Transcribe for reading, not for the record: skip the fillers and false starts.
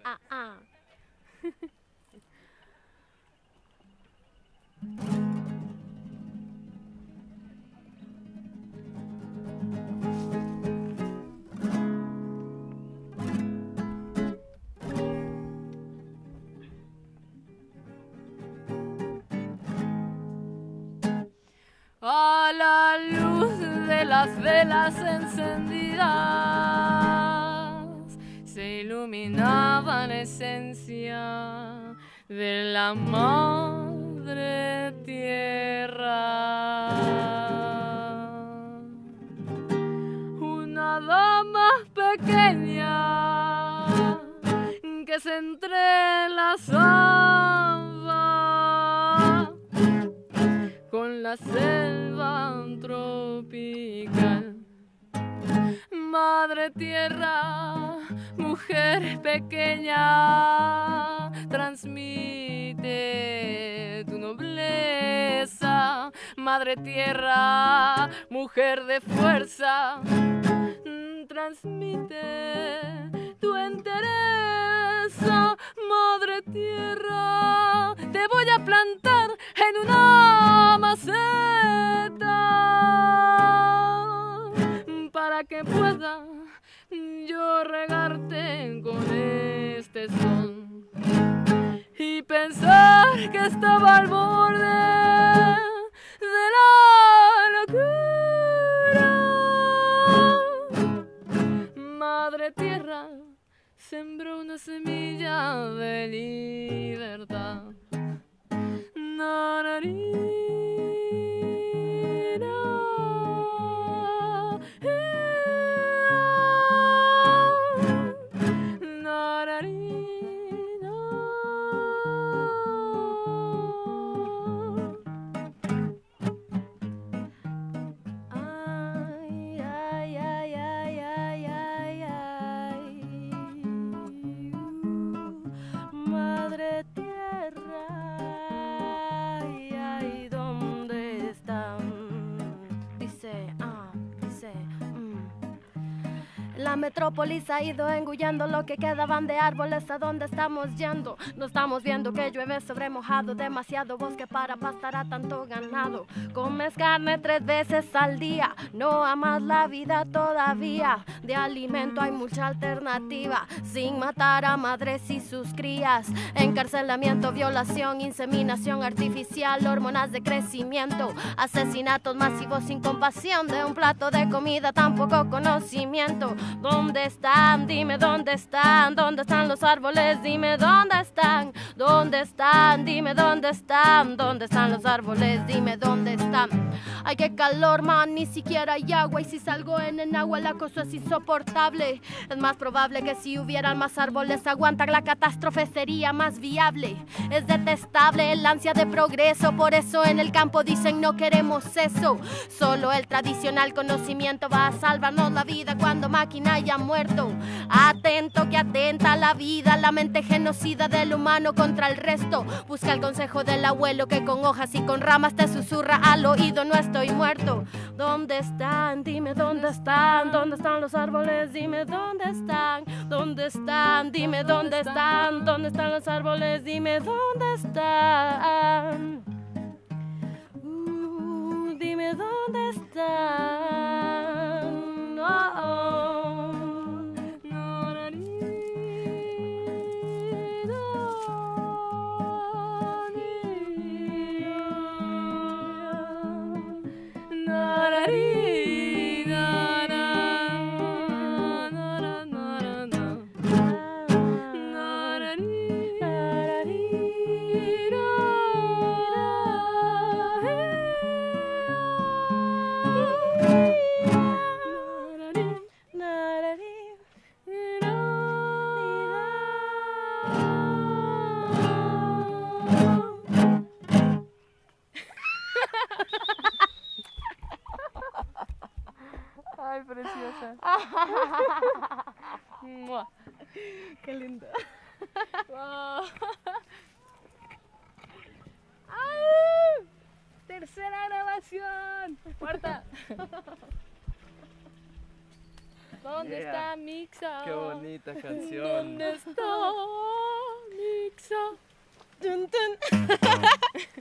A la luz de las velas encendidas se iluminaba la esencia de la madre tierra. Una dama pequeña que se entrelazaba con la selva tropical. Madre tierra, mujer pequeña, transmite tu nobleza. Madre tierra, mujer de fuerza, transmite tu entereza. Madre tierra, te voy a plantar en una maceta para que pueda yo regarte con este son y pensar que estaba al borde de la locura. Madre tierra sembró una semilla de libertad. Madre tierra, ay, ay, ¿dónde están? Dice. La metrópolis ha ido engullendo lo que quedaban de árboles. ¿A dónde estamos yendo? No estamos viendo que llueve sobre mojado. Demasiado bosque para pastar a tanto ganado. Comes carne 3 veces al día. No amas la vida todavía. De alimento hay mucha alternativa. Sin matar a madres y sus crías. Encarcelamiento, violación, inseminación artificial, hormonas de crecimiento, asesinatos masivos sin compasión. De un plato de comida tan poco conocimiento. ¿Dónde están? Dime dónde están. ¿Dónde están los árboles? Dime dónde están. ¿Dónde están? Dime dónde están. ¿Dónde están los árboles? Dime dónde están. Ay, qué calor, man, ni siquiera hay agua. Y si salgo en el agua, el acoso es insoportable. Es más probable que si hubieran más árboles, aguantar la catástrofe sería más viable. Es detestable el ansia de progreso. Por eso en el campo dicen no queremos eso. Solo el tradicional conocimiento va a salvarnos la vida cuando máquina haya muerto. Atento que atenta a la vida, la mente genocida del humano contra el resto. Busca el consejo del abuelo que con hojas y con ramas te susurra al oído: no estoy muerto. ¿Dónde están? Dime dónde están. ¿Dónde están los árboles? Dime dónde están. ¿Dónde están? Dime dónde están. ¿Dónde están los árboles? Dime dónde están. Dime dónde están. Ay, preciosa. Qué lindo. Wow. Tercera grabación. Cuarta. ¿Dónde Yeah. está Mixa? Qué bonita canción. ¿Dónde está Mixa? Tun, tun.